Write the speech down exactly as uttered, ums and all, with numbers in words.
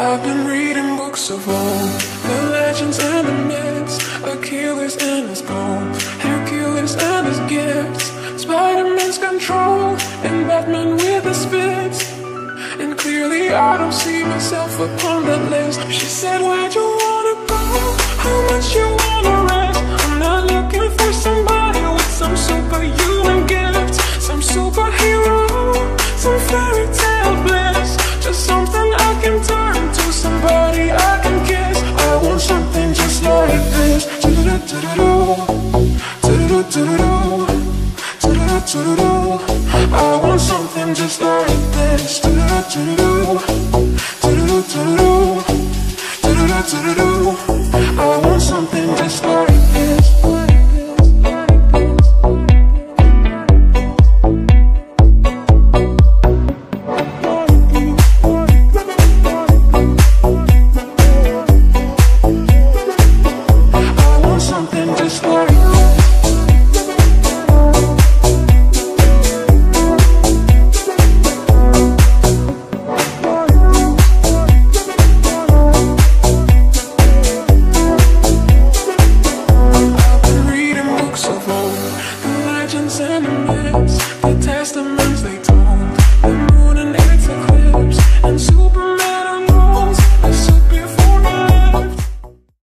I've been reading books of old, the legends and the myths, Achilles and his gold, Hercules and his gifts, Spider-Man's control, and Batman with his fits. And clearly I don't see myself upon that list. She said, where'd you wanna go? How much you wanna rest? I'm not looking for somebody with some superhuman gifts, some superhero, some fairy tale bliss, just something I can turn to, somebody I can kiss. I want something just like this. I want something just like